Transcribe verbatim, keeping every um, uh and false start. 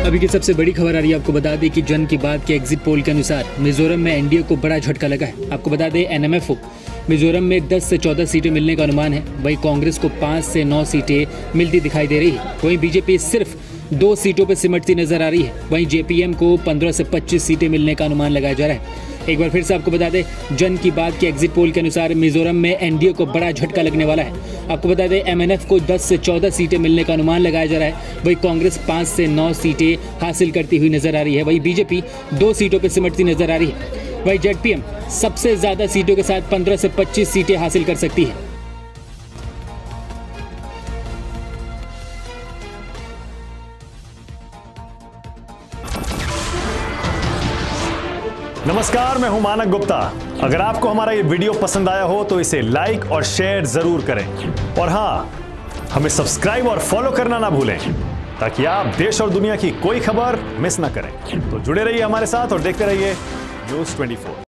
अभी की सबसे बड़ी खबर आ रही है। आपको बता दें कि जन की बात के एग्जिट पोल के अनुसार मिजोरम में एनडीए को बड़ा झटका लगा है। आपको बता दें एनएमएफ को मिजोरम में दस से चौदह सीटें मिलने का अनुमान है। वहीं कांग्रेस को पाँच से नौ सीटें मिलती दिखाई दे रही है। वहीं बीजेपी सिर्फ दो सीटों पर सिमटती नजर आ रही है। वहीं जेपीएम को पंद्रह से पच्चीस सीटें मिलने का अनुमान लगाया जा रहा है। एक बार फिर से आपको बता दें जन की बात के एग्जिट पोल के अनुसार मिजोरम में एनडीए को बड़ा झटका लगने वाला है। आपको बता दें एमएनएफ को दस से चौदह सीटें मिलने का अनुमान लगाया जा रहा है। वहीं कांग्रेस पाँच से नौ सीटें हासिल करती हुई नजर आ रही है। वहीं बीजेपी दो सीटों पर सिमटती नजर आ रही है। वहीं जेडपीएम सबसे ज्यादा सीटों के साथ पंद्रह से पच्चीस सीटें हासिल कर सकती है। नमस्कार, मैं हूं मानक गुप्ता। अगर आपको हमारा ये वीडियो पसंद आया हो तो इसे लाइक और शेयर जरूर करें और हां, हमें सब्सक्राइब और फॉलो करना ना भूलें ताकि आप देश और दुनिया की कोई खबर मिस ना करें। तो जुड़े रहिए हमारे साथ और देखते रहिए न्यूज़ चौबीस।